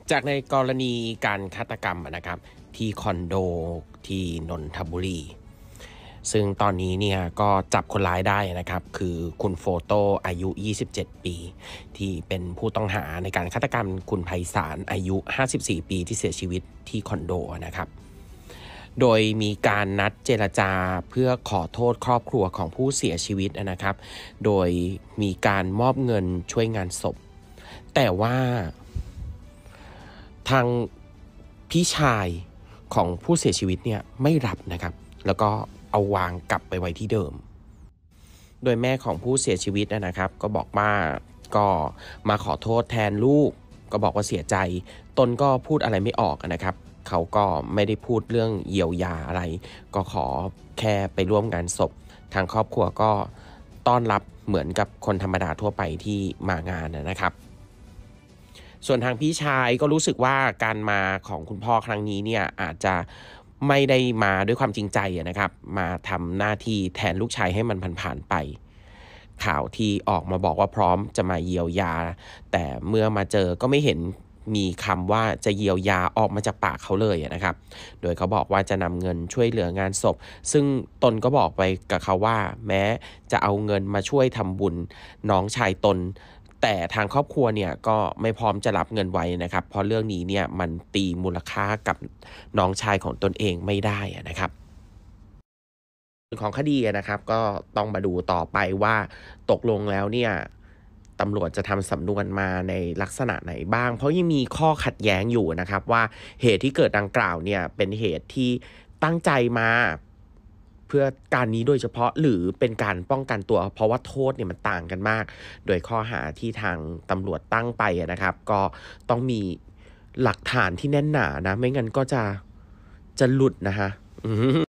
จากในกรณีการฆาตกรรมนะครับที่คอนโดที่นนทบุรีซึ่งตอนนี้เนี่ยก็จับคนร้ายได้นะครับคือคุณโฟโต้อายุ27ปีที่เป็นผู้ต้องหาในการฆาตกรรมคุณไพศาลอายุ54ปีที่เสียชีวิตที่คอนโดนะครับโดยมีการนัดเจรจาเพื่อขอโทษครอบครัวของผู้เสียชีวิตนะครับโดยมีการมอบเงินช่วยงานศพแต่ว่าทางพี่ชายของผู้เสียชีวิตเนี่ยไม่รับนะครับแล้วก็เอาวางกลับไปไว้ที่เดิมโดยแม่ของผู้เสียชีวิตนะครับก็บอกว่าก็มาขอโทษแทนลูกก็บอกว่าเสียใจตนก็พูดอะไรไม่ออกนะครับเขาก็ไม่ได้พูดเรื่องเยียวยาอะไรก็ขอแค่ไปร่วมงานศพทางครอบครัวก็ต้อนรับเหมือนกับคนธรรมดาทั่วไปที่มางานนะครับส่วนทางพี่ชายก็รู้สึกว่าการมาของคุณพ่อครั้งนี้เนี่ยอาจจะไม่ได้มาด้วยความจริงใจนะครับมาทำหน้าที่แทนลูกชายให้มันผ่านไปข่าวที่ออกมาบอกว่าพร้อมจะมาเยียวยาแต่เมื่อมาเจอก็ไม่เห็นมีคำว่าจะเยียวยาออกมาจากปากเขาเลยนะครับโดยเขาบอกว่าจะนำเงินช่วยเหลืองานศพซึ่งตนก็บอกไปกับเขาว่าแม้จะเอาเงินมาช่วยทำบุญน้องชายตนแต่ทางครอบครัวเนี่ยก็ไม่พร้อมจะรับเงินไว้นะครับเพราะเรื่องนี้เนี่ยมันตีมูลค่ากับน้องชายของตนเองไม่ได้นะครับของคดีนะครับก็ต้องมาดูต่อไปว่าตกลงแล้วเนี่ยตำรวจจะทำสำนวนมาในลักษณะไหนบ้างเพราะยังมีข้อขัดแย้งอยู่นะครับว่าเหตุที่เกิดดังกล่าวเนี่ยเป็นเหตุที่ตั้งใจมาเพื่อการนี้โดยเฉพาะหรือเป็นการป้องกันตัวเพราะว่าโทษเนี่ยมันต่างกันมากโดยข้อหาที่ทางตำรวจตั้งไปนะครับก็ต้องมีหลักฐานที่แน่นหนานะไม่งั้นก็จะหลุดนะฮะ